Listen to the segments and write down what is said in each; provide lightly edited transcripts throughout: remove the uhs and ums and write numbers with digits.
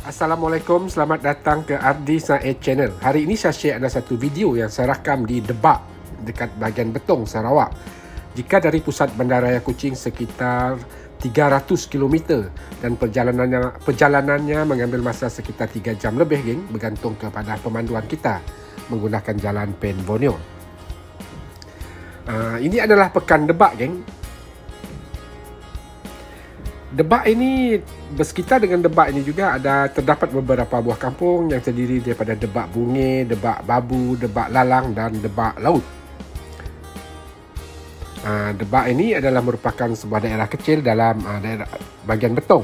Assalamualaikum, selamat datang ke Ardi Said Channel. Hari ini saya share ada satu video yang saya rakam di Debak dekat bahagian Betong, Sarawak. Jika dari pusat Bandaraya Kuching sekitar 300 km dan perjalanannya mengambil masa sekitar 3 jam lebih, geng, bergantung kepada pemanduan kita menggunakan jalan Pen Borneo. Ini adalah pekan Debak, geng. Debak ini, bersekitar dengan Debak ini juga terdapat beberapa buah kampung yang terdiri daripada Debak Bungi, Debak Babu, Debak Lalang dan Debak Laut. Debak ini adalah merupakan sebuah daerah kecil dalam daerah bahagian Betong.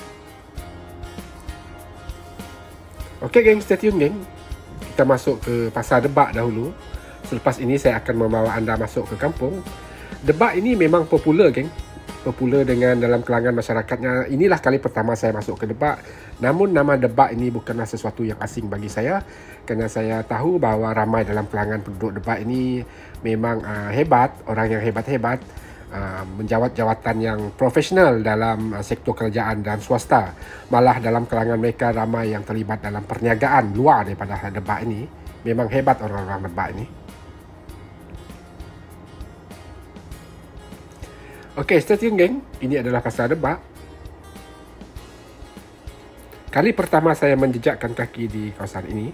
Okey geng, stay tune geng. Kita masuk ke pasar Debak dahulu. Selepas ini saya akan membawa anda masuk ke kampung. Debak ini memang popular geng. Popular dengan dalam kalangan masyarakatnya. Inilah kali pertama saya masuk ke Debak. Namun nama Debak ini bukanlah sesuatu yang asing bagi saya, kerana saya tahu bahawa ramai dalam kalangan penduduk Debak ini memang hebat, orang yang hebat-hebat, menjawat jawatan yang profesional dalam sektor kerajaan dan swasta. Malah dalam kalangan mereka ramai yang terlibat dalam perniagaan luar daripada Debak ini. Memang hebat orang-orang Debak ini. Okey, stay tune geng. Ini adalah pasar Debak. Kali pertama saya menjejakkan kaki di kawasan ini.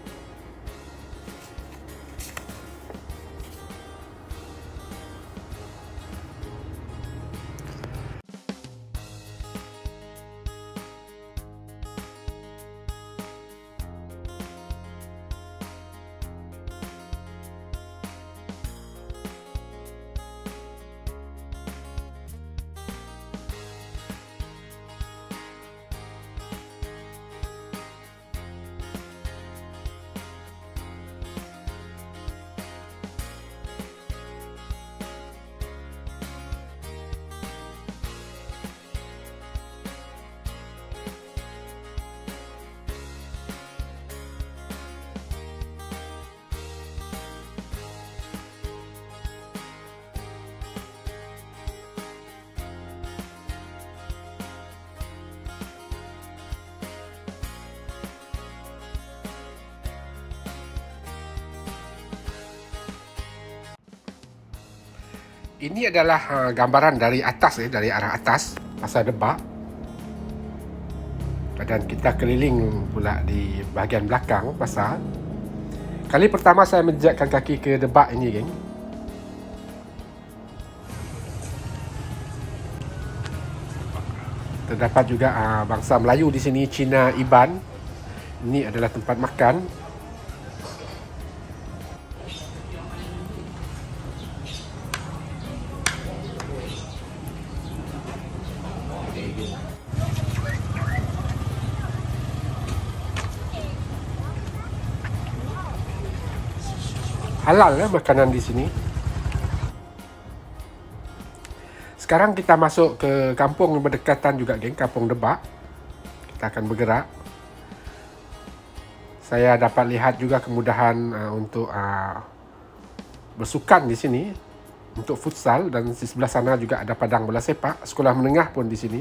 Ini adalah gambaran dari atas, dari arah atas pasar Debak. Dan kita keliling pula di bahagian belakang pasar. Kali pertama saya menjejakkan kaki ke Debak ini, geng. Terdapat juga bangsa Melayu di sini, Cina, Iban. Ini adalah tempat makan. Halal makanan di sini. Sekarang kita masuk ke kampung yang berdekatan juga, geng, kampung Debak. Kita akan bergerak. Saya dapat lihat juga kemudahan untuk bersukan di sini, untuk futsal, dan di sebelah sana juga ada padang bola sepak. Sekolah menengah pun di sini.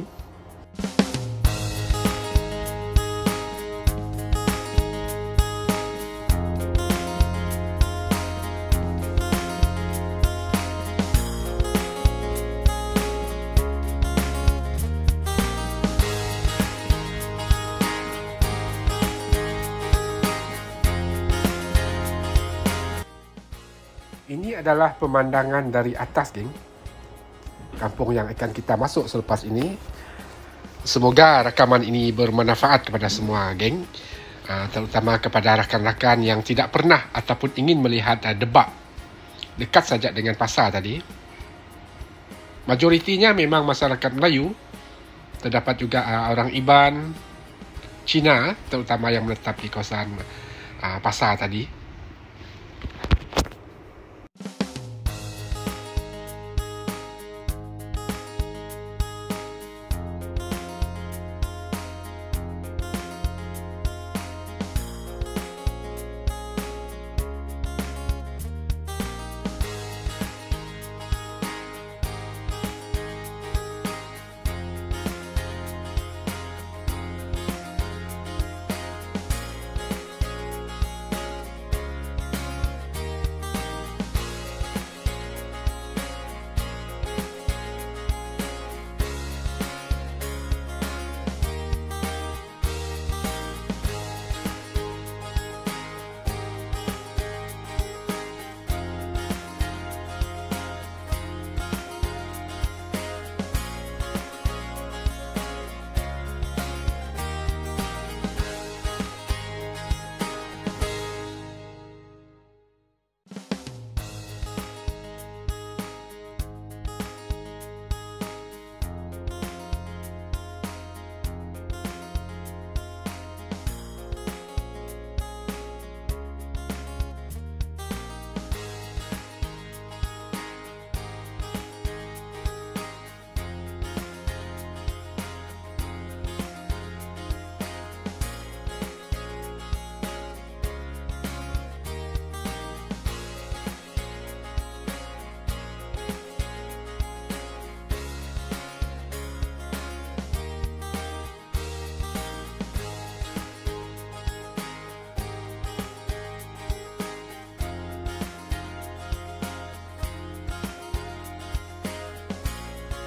Ini adalah pemandangan dari atas, geng. Kampung yang akan kita masuk selepas ini. Semoga rakaman ini bermanfaat kepada semua, geng. Terutama kepada rakan-rakan yang tidak pernah ataupun ingin melihat Debak dekat saja dengan pasar tadi. Majoritinya memang masyarakat Melayu. Terdapat juga orang Iban, Cina, terutama yang menetap di kawasan pasar tadi.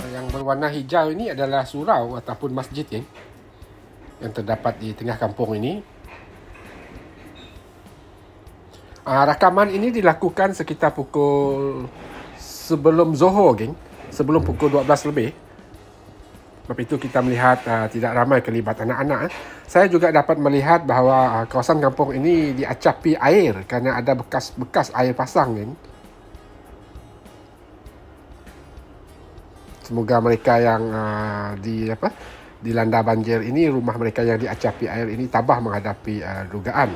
Yang berwarna hijau ini adalah surau ataupun masjid yang terdapat di tengah kampung ini. Rakaman ini dilakukan sekitar pukul sebelum Zohor, sebelum pukul 12 lebih. Sebab itu kita melihat tidak ramai kelibat anak-anak. Saya juga dapat melihat bahawa kawasan kampung ini diacapi air kerana ada bekas-bekas air pasang, Semoga mereka yang dilanda banjir ini, rumah mereka yang diacapi air ini tabah menghadapi dugaan.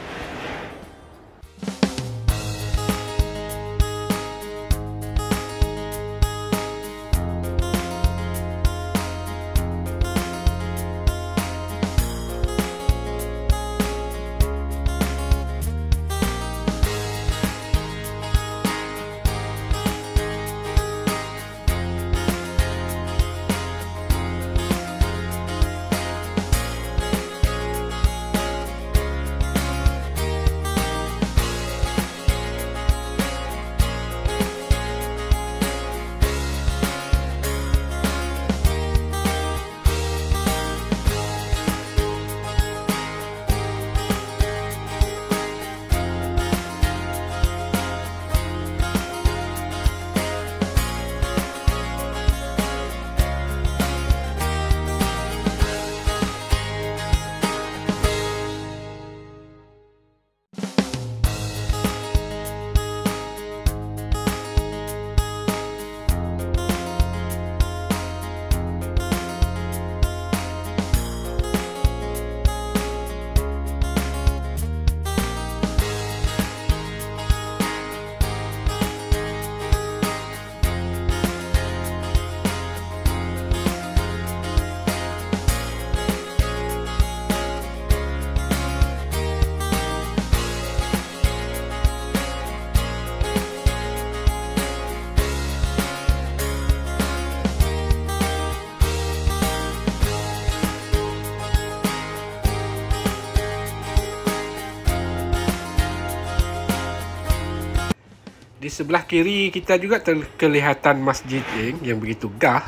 Di sebelah kiri kita juga kelihatan masjid yang begitu gah,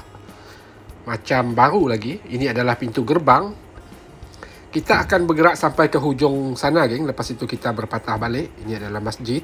macam baru lagi. Ini adalah pintu gerbang. Kita akan bergerak sampai ke hujung sana, lepas itu kita berpatah balik. Ini adalah masjid.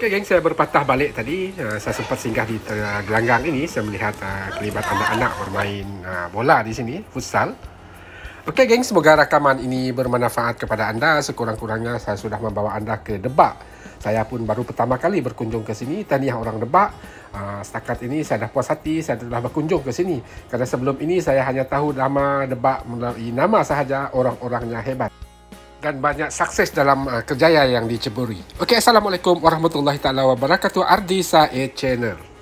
Okey geng, saya berpatah balik tadi. Saya sempat singgah di gelanggang ini. Saya melihat kelibat anak-anak bermain bola di sini, futsal. Okey geng, semoga rakaman ini bermanfaat kepada anda. Sekurang-kurangnya saya sudah membawa anda ke Debak. Saya pun baru pertama kali berkunjung ke sini. Tahniah orang Debak. Setakat ini saya dah puas hati, saya telah berkunjung ke sini. Kerana sebelum ini saya hanya tahu nama Debak melalui nama sahaja, orang-orangnya hebat dan banyak sukses dalam kerjaya yang diceburi. Okey, Assalamualaikum warahmatullahi taala wabarakatuh. Ardi Said Channel.